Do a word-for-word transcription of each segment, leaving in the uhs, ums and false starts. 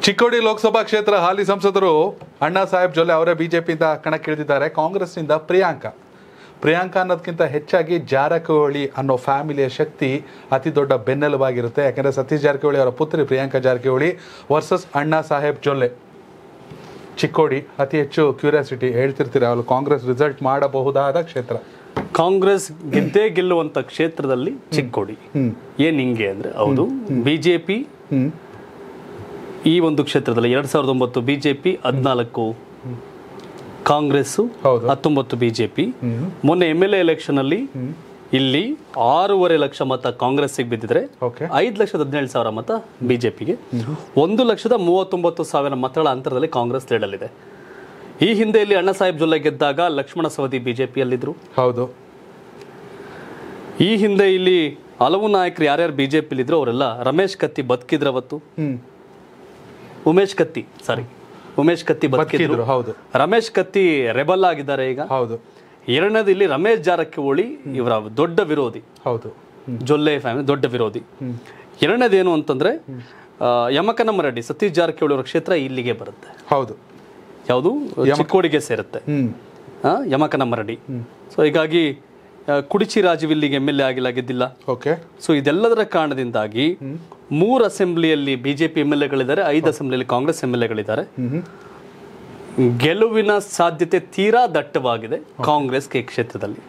ಚಿಕ್ಕೋಡಿ ಲೋಕಸಭಾ ಕ್ಷೇತ್ರ ಹಾಲಿ ಸಂಸದರು ಅಣ್ಣಾ ಸಾಹೇಬ್ ಜೊಲ್ಲೆ ಅವರೇ ಬಿಜೆಪಿಯಿಂದ ಕಣಕ್ಕಿಳಿದಿದ್ದಾರೆ. ಕಾಂಗ್ರೆಸ್ನಿಂದ ಪ್ರಿಯಾಂಕಾ ಪ್ರಿಯಾಂಕಾ ಅನ್ನೋದಕ್ಕಿಂತ ಹೆಚ್ಚಾಗಿ ಜಾರಕಿಹೊಳಿ ಅನ್ನೋ ಫ್ಯಾಮಿಲಿಯ ಶಕ್ತಿ ಅತಿ ದೊಡ್ಡ ಬೆನ್ನೆಲುಬಾಗಿರುತ್ತೆ. ಯಾಕೆಂದರೆ ಸತೀಶ್ ಜಾರಕಿಹೊಳಿ ಅವರ ಪುತ್ರಿ ಪ್ರಿಯಾಂಕಾ ಜಾರಕಿಹೊಳಿ ವರ್ಸಸ್ ಅಣ್ಣಾ ಸಾಹೇಬ್ ಜೊಲ್ಲೆ. ಚಿಕ್ಕೋಡಿ ಅತಿ ಹೆಚ್ಚು ಕ್ಯೂರಿಯಾಸಿಟಿ ಹೇಳ್ತಿರ್ತೀರ, ಅವರು ಕಾಂಗ್ರೆಸ್ ರಿಸಲ್ಟ್ ಮಾಡಬಹುದಾದ ಕ್ಷೇತ್ರ. ಕಾಂಗ್ರೆಸ್ ಗೆದ್ದೇ ಗೆಲ್ಲುವಂತ ಕ್ಷೇತ್ರದಲ್ಲಿ ಚಿಕ್ಕೋಡಿ ಏನ್ ಹಿಂಗೆ ಅಂದ್ರೆ ಹೌದು. ಬಿಜೆಪಿ ಈ ಒಂದು ಕ್ಷೇತ್ರದಲ್ಲಿ ಎರಡ್ ಸಾವಿರದ ಒಂಬತ್ತು ಬಿಜೆಪಿ, ಹದಿನಾಲ್ಕು ಕಾಂಗ್ರೆಸ್, ಹತ್ತೊಂಬತ್ತು ಬಿಜೆಪಿ. ಮೊನ್ನೆ ಎಂ ಎಲ್ ಎ ಎಲೆಕ್ಷನ್ ಅಲ್ಲಿ ಇಲ್ಲಿ ಆರೂವರೆ ಲಕ್ಷ ಮತ ಕಾಂಗ್ರೆಸ್ಗೆ ಬಿದ್ದಿದ್ರೆ ಐದು ಲಕ್ಷದ ಹದಿನೇಳು ಸಾವಿರ ಮತ ಬಿಜೆಪಿಗೆ, ಒಂದು ಲಕ್ಷದ ಮೂವತ್ತೊಂಬತ್ತು ಸಾವಿರ ಮತಗಳ ಅಂತರದಲ್ಲಿ ಕಾಂಗ್ರೆಸ್ ಲೀಡಲ್ಲಿದೆ. ಈ ಹಿಂದೆ ಇಲ್ಲಿ ಅಣ್ಣಾ ಸಾಹೇಬ್ ಜೊಲ್ಲೆ ಗೆದ್ದಾಗ ಲಕ್ಷ್ಮಣ ಸವದಿ ಬಿಜೆಪಿಯಲ್ಲಿದ್ರು. ಹೌದು. ಈ ಹಿಂದೆ ಇಲ್ಲಿ ಹಲವು ನಾಯಕರು ಯಾರ್ಯಾರು ಬಿಜೆಪಿಲಿದ್ರು ಅವರೆಲ್ಲ ರಮೇಶ್ ಕತ್ತಿ ಬದುಕಿದ್ರು ಅವತ್ತು. ಉಮೇಶ್ ಕತ್ತಿ ಸಾರಿ ಉಮೇಶ್ ಕತ್ತಿ ಬದುಕಿದ್ರು. ಹೌದು. ರಮೇಶ್ ಕತ್ತಿ ರೆಬಲ್ ಆಗಿದ್ದಾರೆ ಈಗ. ಹೌದು. ಎರಡನೇದು ಇಲ್ಲಿ ರಮೇಶ್ ಜಾರಕಿಹೊಳಿ ಇವರ ದೊಡ್ಡ ವಿರೋಧಿ. ಹೌದು. ಜೊಲ್ಲೆ ಫ್ಯಾಮಿಲಿ ದೊಡ್ಡ ವಿರೋಧಿ. ಎರಡನೇದೇನು ಅಂತಂದ್ರೆ ಯಮಕನಮ್ಮ ರೆಡ್ಡಿ ಸತೀಶ್ ಜಾರಕಿಹೊಳಿ ಅವರ ಕ್ಷೇತ್ರ ಇಲ್ಲಿಗೆ ಬರುತ್ತೆ. ಹೌದು. ಯಾವುದು ಚಿಕ್ಕೋಡಿಗೆ ಸೇರುತ್ತೆ ಯಮಕನಮ್ಮ ರೆಡ್ಡಿ. ಸೊ ಹೀಗಾಗಿ ಕುಡಿಚಿ ರಾಜೀವ್ ಇಲ್ಲಿಗೆ ಎಮ್ ಎಲ್ ಎ ಆಗಿಲ್ಲ, ಗೆದ್ದಿಲ್ಲ. ಓಕೆ. ಸೊ ಇದೆಲ್ಲದರ ಕಾರಣದಿಂದಾಗಿ ಮೂರು ಅಸೆಂಬ್ಲಿಯಲ್ಲಿ ಬಿಜೆಪಿ ಎಮ್ ಎಲ್ ಎಗಳಿದ್ದಾರೆ, ಐದು ಅಸೆಂಬ್ಲಿಯಲ್ಲಿ ಕಾಂಗ್ರೆಸ್ ಎಮ್ ಎಲ್ ಎಗಳಿದ್ದಾರೆ. ಗೆಲುವಿನ ಸಾಧ್ಯತೆ ತೀರಾ ದಟ್ಟವಾಗಿದೆ ಕಾಂಗ್ರೆಸ್ಗೆ ಕ್ಷೇತ್ರದಲ್ಲಿ,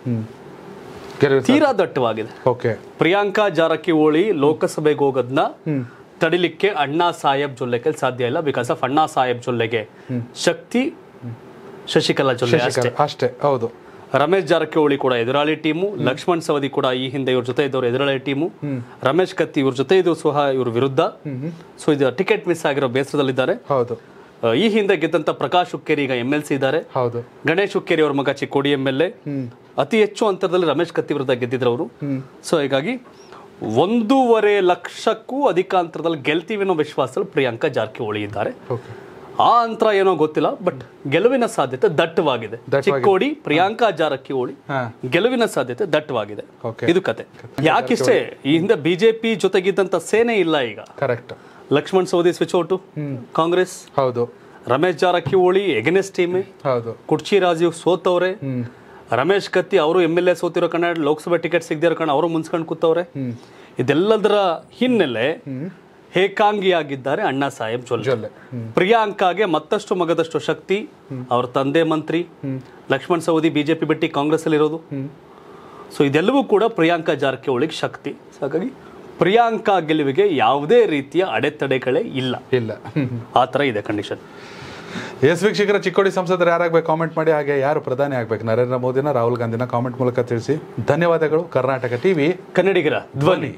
ತೀರಾ ದಟ್ಟವಾಗಿದೆ. ಪ್ರಿಯಾಂಕಾ ಜಾರಕಿಹೊಳಿ ಲೋಕಸಭೆಗೆ ಹೋಗೋದನ್ನ ತಡಿಲಿಕ್ಕೆ ಅಣ್ಣಾ ಸಾಹೇಬ್ ಜೊಲ್ಲೆಗೆ ಸಾಧ್ಯ ಇಲ್ಲ. ಬಿಕಾಸ್ ಆಫ್ ಅಣ್ಣಾ ಸಾಹೇಬ್ ಜೊಲ್ಲೆಗೆ ಶಕ್ತಿ ಶಶಿಕಲಾ ಜೊಲ್ಲೆ ಅಷ್ಟೇ. ಹೌದು. ರಮೇಶ್ ಜಾರಕಿಹೊಳಿ ಕೂಡ ಎದುರಾಳಿ ಟೀಮು, ಲಕ್ಷ್ಮಣ್ ಸವದಿ ಕೂಡ ಈ ಹಿಂದೆ ಇವ್ರ ಜೊತೆ ಇದ್ದವರು ಎದುರಾಳಿ ಟೀಮು, ರಮೇಶ್ ಕತ್ತಿ ಇವ್ರ ಜೊತೆ ಇದ್ದು ಸಹ ಇವ್ರ ವಿರುದ್ಧ. ಸೊ ಇದು ಟಿಕೆಟ್ ಮಿಸ್ ಆಗಿರೋ ಬೇಸರದಲ್ಲಿದ್ದಾರೆ. ಹೌದು. ಈ ಹಿಂದೆ ಗೆದ್ದಂತ ಪ್ರಕಾಶ್ ಹುಕ್ಕೇರಿ ಈಗ ಎಂ ಎಲ್ ಸಿ ಇದ್ದಾರೆ. ಹೌದು. ಗಣೇಶ್ ಹುಕ್ಕೇರಿ ಅವ್ರ ಮಗ ಚಿಕ್ಕೋಡಿ ಎಂ ಎಲ್ ಎ. ಅತಿ ಹೆಚ್ಚು ಅಂತರದಲ್ಲಿ ರಮೇಶ್ ಕತ್ತಿ ವಿರುದ್ಧ ಗೆದ್ದಿದ್ರು ಅವರು. ಸೊ ಹೀಗಾಗಿ ಒಂದೂವರೆ ಲಕ್ಷಕ್ಕೂ ಅಧಿಕ ಅಂತರದಲ್ಲಿ ಗೆಲ್ತೀವಿ ಅನ್ನೋ ವಿಶ್ವಾಸದಲ್ಲಿ ಪ್ರಿಯಾಂಕಾ ಜಾರಕಿಹೊಳಿ ಇದ್ದಾರೆ. ಆ ಅಂತರ ಏನೋ ಗೊತ್ತಿಲ್ಲ, ಬಟ್ ಗೆಲುವಿನ ಸಾಧ್ಯತೆ ದಟ್ಟವಾಗಿದೆ. ಚಿಕ್ಕೋಡಿ ಪ್ರಿಯಾಂಕಾ ಜಾರಕಿಹೊಳಿ ಗೆಲುವಿನ ಸಾಧ್ಯತೆ ದಟ್ಟವಾಗಿದೆ. ಇದು ಕತೆ. ಯಾಕಿಷ್ಟೇ ಈ ಹಿಂದೆ ಬಿಜೆಪಿ ಜೊತೆಗಿದ್ದಂತ ಸೇನೆ ಇಲ್ಲ ಈಗ. Correct. Laxman Savadi switch out Congress. ಹೌದು. Ramesh Jarkiholi against team. ಹೌದು. ಕುಡ್ಚಿ ರಾಜೀವ್ ಸೋತವ್ರೆ. ರಮೇಶ್ ಕತ್ತಿ ಅವರು ಎಂ ಎಲ್ ಎ ಸೋತಿರೋ ಕಣ, ಲೋಕಸಭೆ ಟಿಕೆಟ್ ಸಿಗದಿರೋ ಕಣ ಅವರು ಮುನ್ಸ್ಕೊಂಡು ಕೂತವ್ರೆ. ಇದೆಲ್ಲದರ ಹಿನ್ನೆಲೆ ಏಕಾಂಗಿಯಾಗಿದ್ದಾರೆ ಅಣ್ಣಾ ಸಾಹೇಬ್ ಜೊಲ್ಲೆ. ಪ್ರಿಯಾಂಕಾಗೆ ಮತ್ತಷ್ಟು ಮಗದಷ್ಟು ಶಕ್ತಿ. ಅವ್ರ ತಂದೆ ಮಂತ್ರಿ, ಲಕ್ಷ್ಮಣ್ ಸವದಿ ಬಿಜೆಪಿ ಬಿಟ್ಟು ಕಾಂಗ್ರೆಸ್ ಅಲ್ಲಿ ಇರೋದು. ಸೊ ಇದೆಲ್ಲವೂ ಕೂಡ ಪ್ರಿಯಾಂಕಾ ಜಾರಕಿಹೊಳಿಗೆ ಶಕ್ತಿ. ಹಾಗಾಗಿ ಪ್ರಿಯಾಂಕಾ ಗೆಲುವಿಗೆ ಯಾವುದೇ ರೀತಿಯ ಅಡೆತಡೆಗಳೇ ಇಲ್ಲ ಇಲ್ಲ ಆ ತರ ಇದೆ ಕಂಡೀಷನ್. ಎಸ್ ವೀಕ್ಷಕರ, ಚಿಕ್ಕೋಡಿ ಸಂಸದರು ಯಾರಾಗಬೇಕು ಕಾಮೆಂಟ್ ಮಾಡಿ. ಹಾಗೆ ಯಾರು ಪ್ರಧಾನಿ ಆಗ್ಬೇಕು, ನರೇಂದ್ರ ಮೋದಿನ, ರಾಹುಲ್ ಗಾಂಧಿನ ಕಾಮೆಂಟ್ ಮೂಲಕ ತಿಳಿಸಿ. ಧನ್ಯವಾದಗಳು. ಕರ್ನಾಟಕ ಟಿವಿ ಕನ್ನಡಿಗರ ಧ್ವನಿ.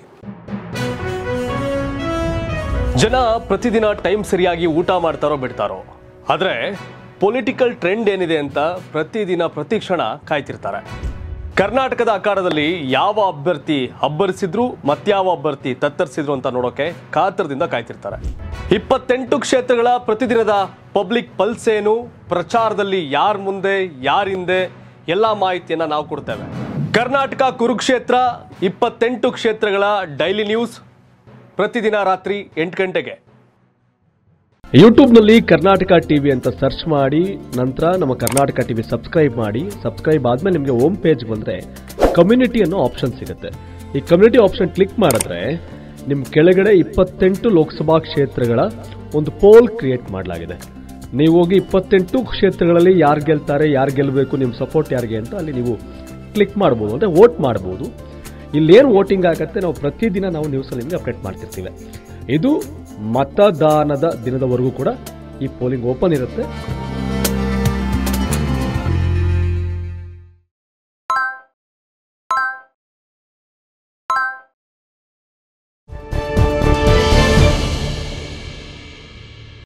ಜನ ಪ್ರತಿದಿನ ಟೈಮ್ ಸರಿಯಾಗಿ ಊಟ ಮಾಡ್ತಾರೋ ಬಿಡ್ತಾರೋ, ಆದ್ರೆ ಪೊಲಿಟಿಕಲ್ ಟ್ರೆಂಡ್ ಏನಿದೆ ಅಂತ ಪ್ರತಿದಿನ ಪ್ರತಿ ಕ್ಷಣ ಕಾಯ್ತಿರ್ತಾರೆ. ಕರ್ನಾಟಕದ ಆಕಾರದಲ್ಲಿ ಯಾವ ಅಭ್ಯರ್ಥಿ ಅಬ್ಬರಿಸಿದ್ರು ಮತ್ಯಾವ ಅಭ್ಯರ್ಥಿ ತತ್ತರಿಸಿದ್ರು ಅಂತ ನೋಡೋಕೆ ಕಾತರದಿಂದ ಕಾಯ್ತಿರ್ತಾರೆ. ಇಪ್ಪತ್ತೆಂಟು ಕ್ಷೇತ್ರಗಳ ಪ್ರತಿದಿನದ ಪಬ್ಲಿಕ್ ಪಲ್ಸ್ ಏನು, ಪ್ರಚಾರದಲ್ಲಿ ಯಾರ ಮುಂದೆ ಯಾರ ಹಿಂದೆ ಎಲ್ಲ ಮಾಹಿತಿಯನ್ನ ನಾವು ಕೊಡ್ತೇವೆ. ಕರ್ನಾಟಕ ಕುರುಕ್ಷೇತ್ರ ಇಪ್ಪತ್ತೆಂಟು ಕ್ಷೇತ್ರಗಳ ಡೈಲಿ ನ್ಯೂಸ್ ಪ್ರತಿದಿನ ರಾತ್ರಿ ಎಂಟು ಗಂಟೆಗೆ ಯೂಟ್ಯೂಬ್ನಲ್ಲಿ ಕರ್ನಾಟಕ ಟಿವಿ ಅಂತ ಸರ್ಚ್ ಮಾಡಿ, ನಂತರ ನಮ್ಮ ಕರ್ನಾಟಕ ಟಿವಿ ಸಬ್ಸ್ಕ್ರೈಬ್ ಮಾಡಿ. ಸಬ್ಸ್ಕ್ರೈಬ್ ಆದ್ಮೇಲೆ ನಿಮಗೆ ಹೋಮ್ ಪೇಜ್ ಬಂದರೆ ಕಮ್ಯುನಿಟಿ ಅನ್ನೋ ಆಪ್ಷನ್ ಸಿಗುತ್ತೆ. ಈ ಕಮ್ಯುನಿಟಿ ಆಪ್ಷನ್ ಕ್ಲಿಕ್ ಮಾಡಿದ್ರೆ ನಿಮ್ಮ ಕೆಳಗಡೆ ಇಪ್ಪತ್ತೆಂಟು ಲೋಕಸಭಾ ಕ್ಷೇತ್ರಗಳ ಒಂದು ಪೋಲ್ ಕ್ರಿಯೇಟ್ ಮಾಡಲಾಗಿದೆ. ನೀವು ಹೋಗಿ ಇಪ್ಪತ್ತೆಂಟು ಕ್ಷೇತ್ರಗಳಲ್ಲಿ ಯಾರು ಗೆಲ್ತಾರೆ, ಯಾರು ಗೆಲ್ಲಬೇಕು, ನಿಮ್ಮ ಸಪೋರ್ಟ್ ಯಾರಿಗೆ ಅಂತ ಅಲ್ಲಿ ನೀವು ಕ್ಲಿಕ್ ಮಾಡ್ಬೋದು, ಅಂದರೆ ವೋಟ್ ಮಾಡ್ಬೋದು. ಇಲ್ಲೇನು ವೋಟಿಂಗ್ ಆಗುತ್ತೆ ನಾವು ಪ್ರತಿದಿನ ನಾವು ನ್ಯೂಸಲ್ಲಿ ನಿಮಗೆ ಅಪ್ಡೇಟ್ ಮಾಡ್ತಿರ್ತೀವಿ. ಇದು ಮತದಾನದ ದಿನದವರೆಗೂ ಕೂಡ ಈ ಪೋಲಿಂಗ್ ಓಪನ್ ಇರುತ್ತೆ.